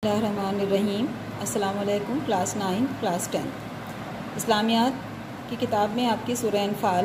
बिस्मिल्लाहिर्रहमानिर्रहीम। अस्सलाम वालेकुम। क्लास 9 क्लास 10 इस्लामियात की किताब में आपकी सूरह अनफाल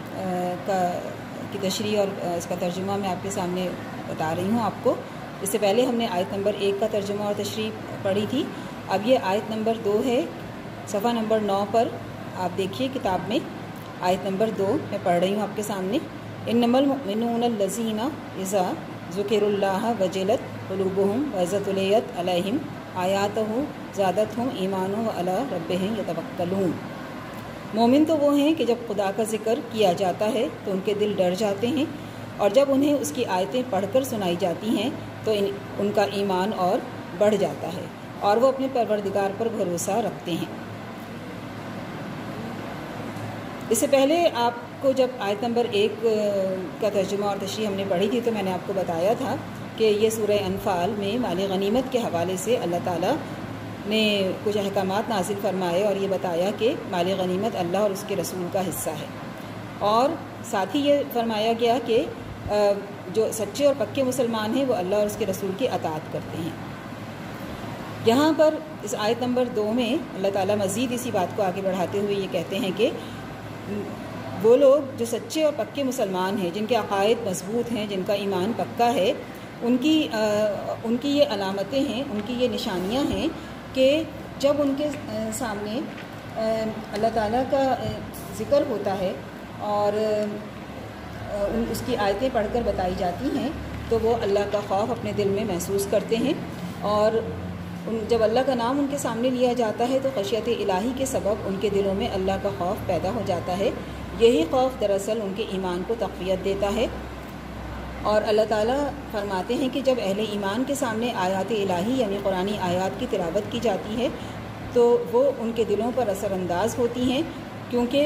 की तशरीह और इसका तर्जुमा मैं आपके सामने बता रही हूँ आपको। इससे पहले हमने आयत नंबर 1 का तर्जुमा और तशरीह पढ़ी थी। अब ये आयत नंबर 2 है, सफ़ा नंबर 9 पर आप देखिए किताब में आयत नंबर 2 मैं पढ़ रही हूँ आपके सामने। इन्नमल मुमिनूनल्लज़ीना इज़ा ज़ुकिरुल्लाह वजलत क़ुलूबुहुम वज़तुलियत अलैहिम आयातुहु ज़ादतहुम ईमानो व अला रब्बिहिम यतवक्कलून। मोमिन तो वो हैं कि जब खुदा का ज़िक्र किया जाता है तो उनके दिल डर जाते हैं, और जब उन्हें उसकी आयतें पढ़कर सुनाई जाती हैं तो उनका ईमान और बढ़ जाता है और वो अपने परवरदिगार पर भरोसा रखते हैं। इससे पहले आपको जब आयत नंबर 1 का तर्जुमा और तशरीह हमने पढ़ी थी तो मैंने आपको बताया था कि ये सूरह अनफाल में माल गनीमत के हवाले से अल्लाह ताला ने कुछ अहकामात नाजिल फरमाए और ये बताया कि माल गनीमत अल्लाह और उसके रसूल का हिस्सा है, और साथ ही ये फरमाया गया कि जो सच्चे और पक्के मुसलमान हैं वो अल्लाह और उसके रसूल की अताअत करते हैं। यहाँ पर इस आयत नंबर 2 में अल्लाह ताला मज़ीद इसी बात को आगे बढ़ाते हुए ये कहते हैं कि वो लोग जो सच्चे और पक्के मुसलमान हैं, जिनके अक़ायद मजबूत हैं, जिनका ईमान पक्का है, उनकी ये अलामतें हैं, उनकी ये निशानियां हैं कि जब उनके सामने अल्लाह ताला का ज़िक्र होता है और उसकी आयतें पढ़कर बताई जाती हैं तो वो अल्लाह का खौफ अपने दिल में महसूस करते हैं, और जब अल्लाह का नाम उनके सामने लिया जाता है तो खशियत इलाही के सबब उनके दिलों में अल्लाह का खौफ पैदा हो जाता है। यही खौफ दरअसल उनके ईमान को तक़वियत देता है, और अल्लाह ताला फरमाते हैं कि जब अहले ईमान के सामने आयात इलाही यानी कुरानी आयात की तिलावत की जाती है तो वो उनके दिलों पर असरअंदाज होती हैं, क्योंकि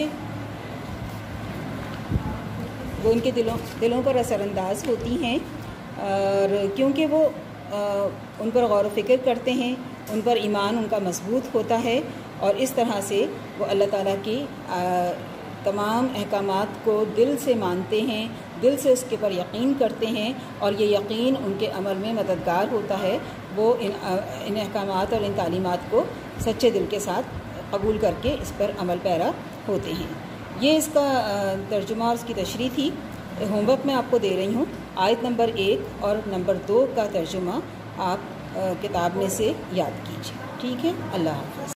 वो उनके दिलों पर असरअंदाज होती हैं और क्योंकि वो उन पर गौर व फ़िक्र करते हैं, उन पर ईमान उनका मजबूत होता है, और इस तरह से वो अल्लाह ताला की तमाम अहकामात को दिल से मानते हैं, दिल से उसके पर यकीन करते हैं, और ये यकीन उनके अमल में मददगार होता है। वो इन अहकामात और इन तालीमात को सच्चे दिल के साथ कबूल करके इस पर अमल पैरा होते हैं। ये इसका तर्जुमा और इसकी तशरीह थी। होमवर्क मैं आपको दे रही हूँ। आयत नंबर 1 और नंबर 2 का तर्जुमा आप किताब में से याद कीजिए। ठीक है, अल्लाह हाफ़िज़।